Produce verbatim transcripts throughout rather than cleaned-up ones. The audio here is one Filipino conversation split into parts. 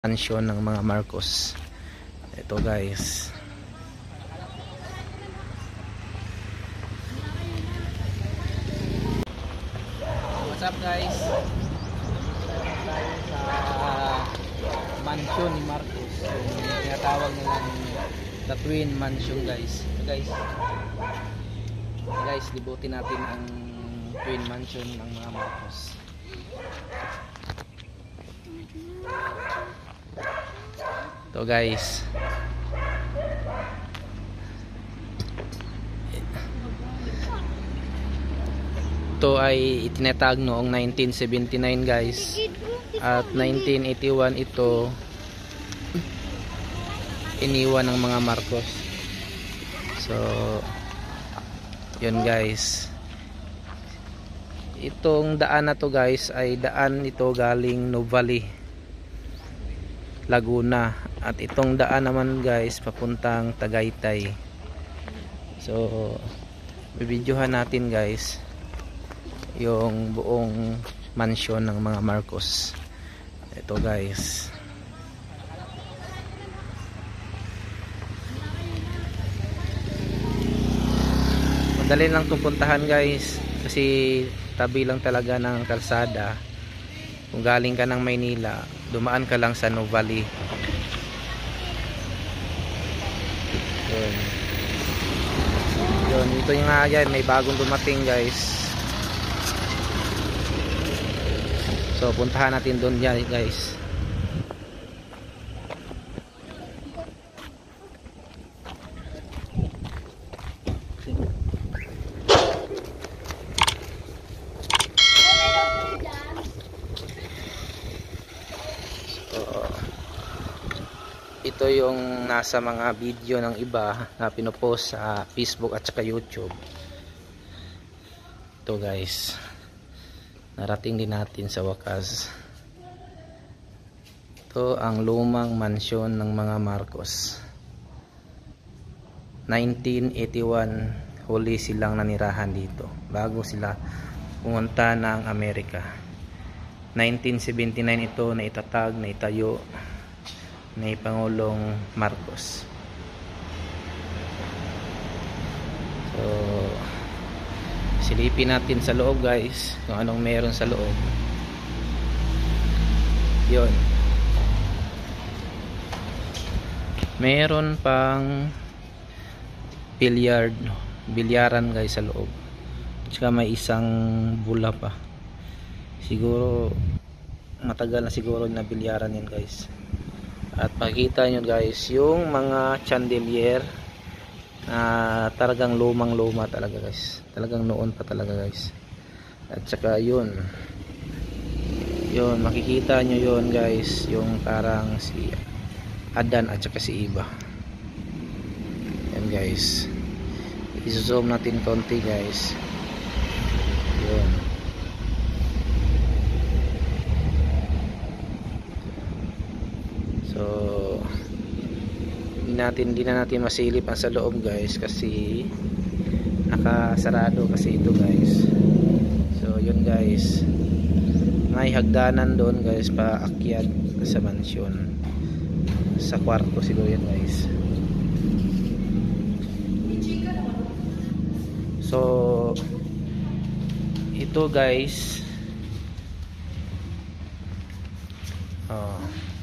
Mansion ng mga Marcos. Ito guys. What's up guys? Tayo sa mansion ni Marcos. Yung tinatawag nilang the Twin Mansion guys. Ito guys. Ito guys, libutin natin ang Twin Mansion ng mga Marcos. Ito guys. Ito ay itinatag noong nineteen seventy-nine guys. At nineteen eighty-one ito iniwan ng mga Marcos. So yun guys. Itong daan na to guys ay daan ito galing Nuvali, Laguna. At itong daan naman guys papuntang Tagaytay. So bibidyohan natin guys yung buong mansion ng mga Marcos. Ito guys. Madali lang itong puntahan guys, kasi tabi lang talaga ng kalsada. Kung galing ka ng Maynila, dumaan ka lang sa Nuvali. Yun. Yun, ito yung nga yan, may bagong dumating guys. So puntahan natin doon yan guys. Ito yung nasa mga video ng iba na pinopost sa Facebook at saka YouTube. Ito guys, narating din natin sa wakas. Ito ang lumang mansyon ng mga Marcos. Nineteen eighty-one huli silang nanirahan dito bago sila pumunta ng Amerika. Nineteen seventy-nine ito na itatag, na itayo ni Pangulong Marcos. So silipin natin sa loob guys kung anong meron sa loob. Yun, meron pang billiard, bilyaran guys sa loob. Tsaka may isang bula pa. Siguro matagal na siguro na bilyaran yan guys. At makikita nyo guys yung mga chandelier na talagang lumang luma talaga guys, talagang noon pa talaga guys. At saka yun yun makikita nyo yun guys, yung parang si Adan at saka si Eva. Yan guys, i-zoom natin konti guys. Yun. So hindi natin hindi na natin masilip ang sa loob guys, kasi nakasarado kasi ito guys. So yun guys, may hagdanan doon guys paakyat sa mansyon, sa kwarto siguro yan guys. So ito guys, oh,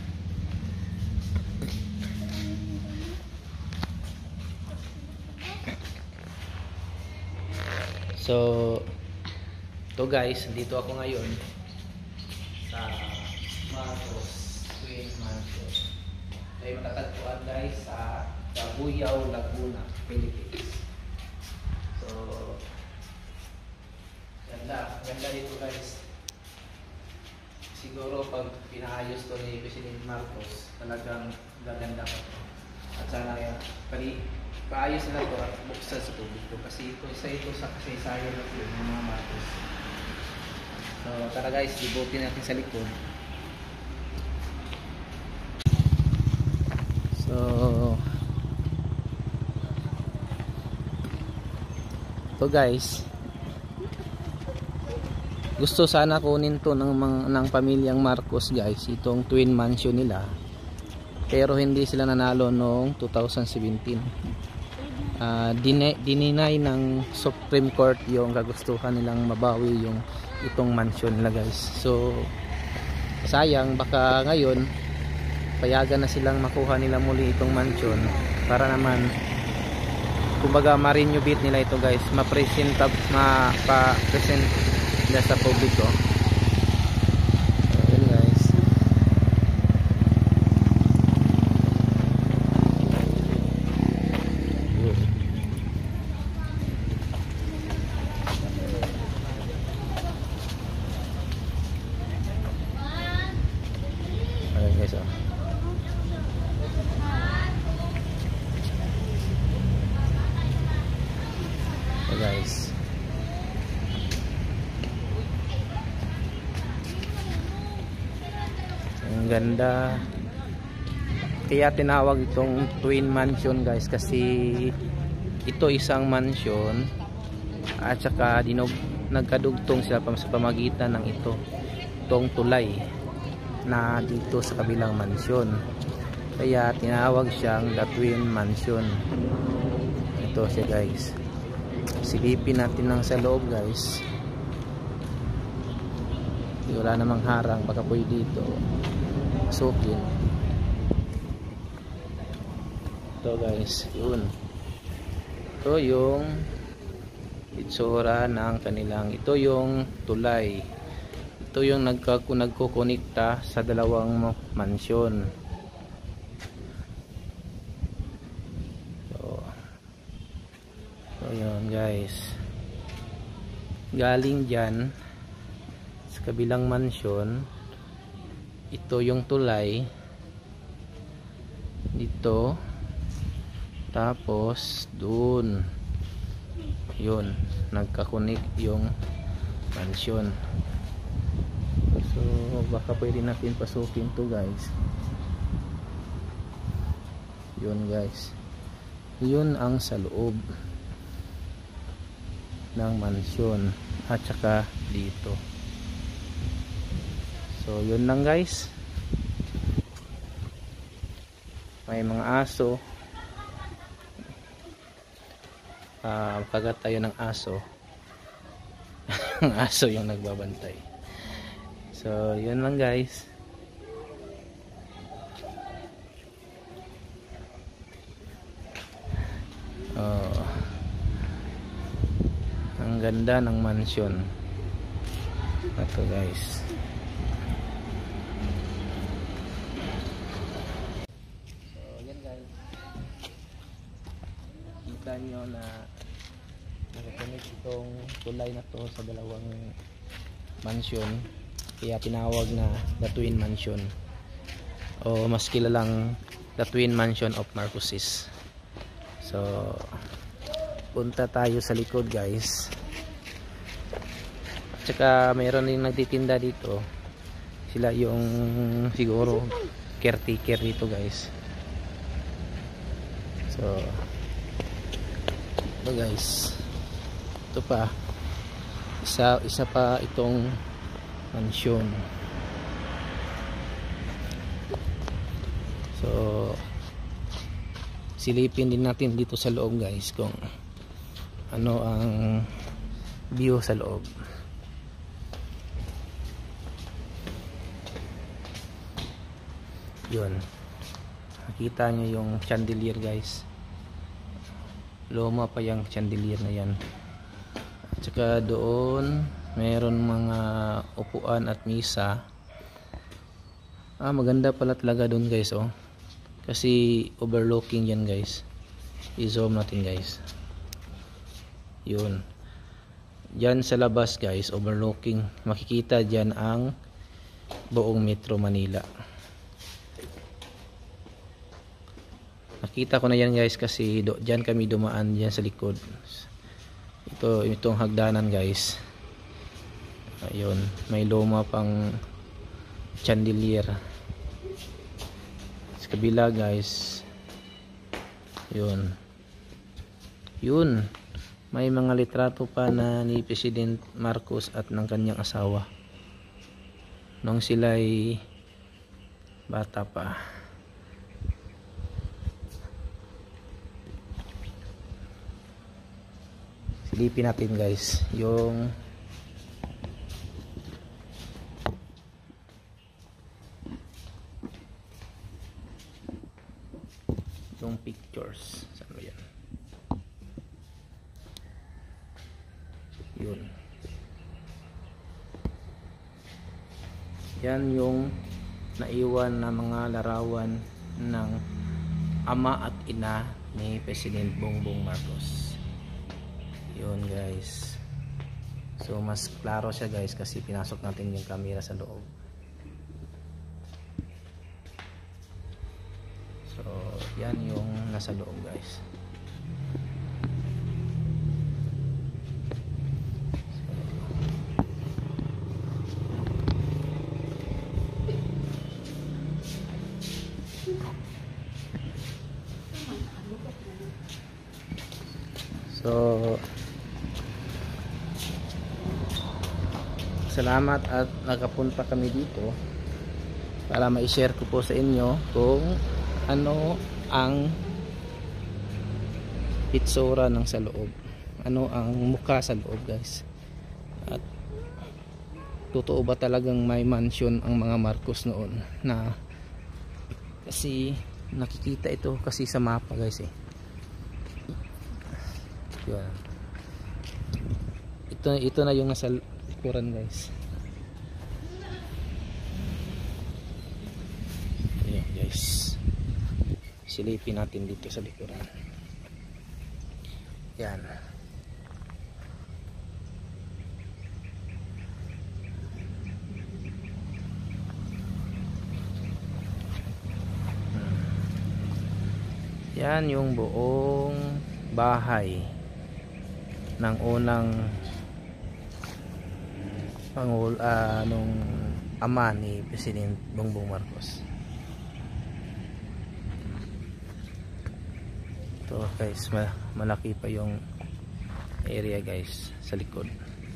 so ito guys, dito ako ngayon sa Marcos Twin Mansion. Ay matatagpuan guys sa Cabuyao, Laguna, Philippines. So ganda, ganda dito guys. Siguro pag pinaayos to ni President Marcos, talagang gaganda pa to. At sana yan, pali paayos na ito at buksan sa publiko, kasi ito isa ito sa kasaysayan ng mga Marcos. So tara guys, libutin natin sa likod. So ito guys, gusto sana kunin to ng, ng pamilyang Marcos guys, itong twin mansion nila. pero hindi sila nanalo noong two thousand seventeen. Uh, dininay ng Supreme Court yung kagustuhan nilang mabawi yung itong mansion nila guys. So sayang, baka ngayon payagan na silang makuha nila muli itong mansion para naman kumbaga ma-renovate nila ito guys, ma-present ma-present nila sa publiko. Ayun guys. Ayun guys, oh. Guys, ang ganda, kaya tinawag itong twin mansion guys, kasi ito isang mansion at saka dinog, nagkadugtong sila sa pamagitan ng ito itong tulay na dito sa kabilang mansion, kaya tinawag siyang the twin mansion. Ito siya guys, silipin natin lang sa loob guys. Wala namang harang, baka pwede dito masukin. Ito guys, yun, ito yung itsura ng kanilang, ito yung tulay, ito yung nagkukonekta sa dalawang mansyon. So yun guys, galing dyan sa kabilang mansyon, ito yung tulay dito, tapos dun yun, nagkakunik yung mansyon. So baka pwede natin pasukin to guys. Yun guys, yun ang sa loob ng mansyon at saka dito. So yun lang guys, may mga aso, uh, kagat tayo ng aso. Ang aso yung nagbabantay. So yun lang guys. Oh, ang ganda ng mansion ito guys. So yan guys, kita nyo na nakakunik itong tulay na to sa dalawang mansion, kaya tinawag na the twin mansion, o mas kilalang the twin mansion of Marcoses. So punta tayo sa likod guys, at saka mayroon din nagtitinda dito, sila yung siguro caretaker dito guys. So ito guys, ito pa isa, isa pa itong mansion. So silipin din natin dito sa loob guys kung ano ang view sa loob. Yun, nakita nyo yung chandelier guys, luma pa yung chandelier na yan. At saka doon mayroon mga upuan at misa. Ah, maganda pala talaga doon guys, oh, kasi overlooking yan guys. I-zoom natin guys. Yun, dyan sa labas guys, overlooking, makikita dyan ang buong Metro Manila. Nakita ko na yan guys, kasi do, dyan kami dumaan, dyan sa likod. Ito, itong hagdanan guys. Ayun, may luma pang chandelier sa kabila guys. Yun, yun, may mga litrato pa na ni President Marcos at ng kanyang asawa nung sila'y bata pa. silipin natin guys yung yung pictures. Saan ba yan? Yun. Yan yung naiwan na mga larawan ng ama at ina ni President Bongbong Marcos. Yun guys. So mas klaro siya guys kasi pinasok natin yung camera sa loob. So yan yung nasa loob guys. So salamat at nakapunta kami dito para ma-share ko po sa inyo kung ano ang itsura ng sa loob, ano ang mukha sa loob guys, at totoo ba talagang may mansion ang mga Marcos noon, na kasi nakikita ito kasi sa mapa guys eh. Yan. Ito, ito na yung nasa likuran guys. Ayan guys, silipin natin dito sa likuran. Yan. Yan yung buong bahay ng unang pangul uh, nung ama ni President Bongbong Marcos. Ito guys, malaki pa yung area guys sa likod.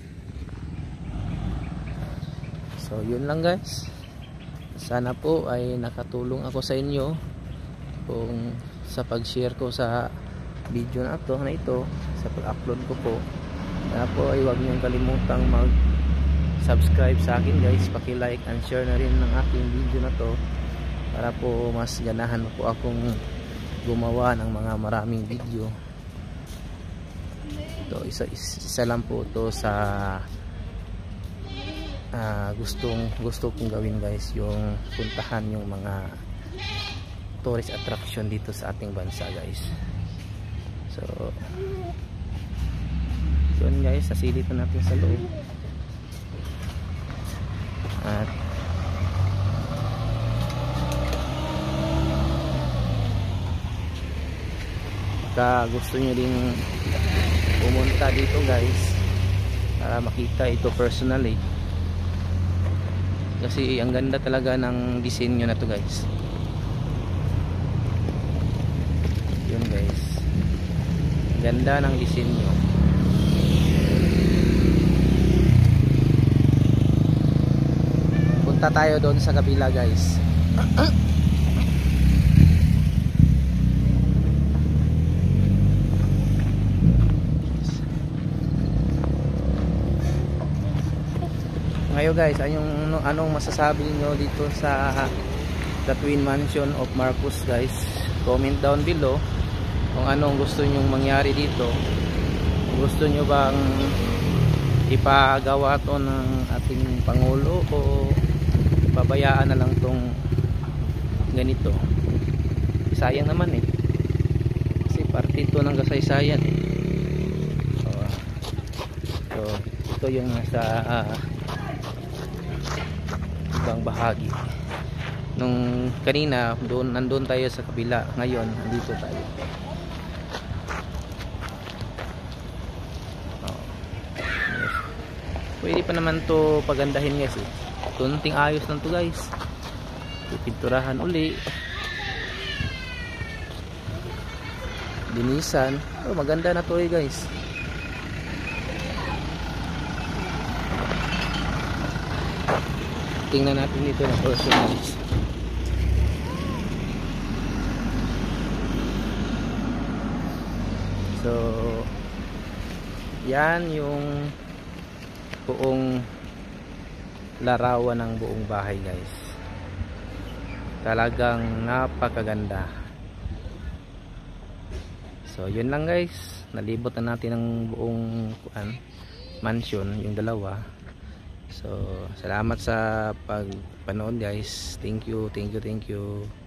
So yun lang guys, sana po ay nakatulong ako sa inyo kung sa pag-share ko sa video na ito, na ito sa pag-upload ko po. Kaya po ay huwag niyong kalimutang mag-subscribe sa akin guys, paki-like and share na rin ng aking video na to para po mas ganahan po akong gumawa ng mga maraming video. Ito isa, isa lang po to sa uh, gustong gusto kong gawin guys, yung puntahan yung mga tourist attraction dito sa ating bansa guys. So yun guys, sasilip na natin sa loob. At baka gusto nyo din pumunta dito guys para makita ito personally, kasi ang ganda talaga ng disenyo na to guys. Yun guys, ganda ng disenyo. Punta tayo doon sa kabila guys. Ngayon guys, anong, anong masasabi niyo dito sa the Twin Mansion of Marcos guys? Comment down below kung anong gusto nyong mangyari dito. Gusto nyo bang ipagawa to ng ating Pangulo o babayaan na lang tong ganito? Sayang naman eh, kasi parte ito ng kasaysayan eh. So, so ito yung nasa uh, ibang bahagi. Nung kanina doon, nandun tayo sa kabila, ngayon nandito tayo. Oh. Yes. Pwede pa naman to pagandahin guys eh. Tunting ayos lang to guys, pipinturahan uli, linisan. Oh, maganda na to eh guys. Tingnan natin dito na personal. So yan yung buong larawan ng buong bahay guys. Talagang napakaganda. So yun lang guys, nalibot na natin ang buong kuan, mansion, yung dalawa. So salamat sa pagpanood guys. Thank you, thank you, thank you.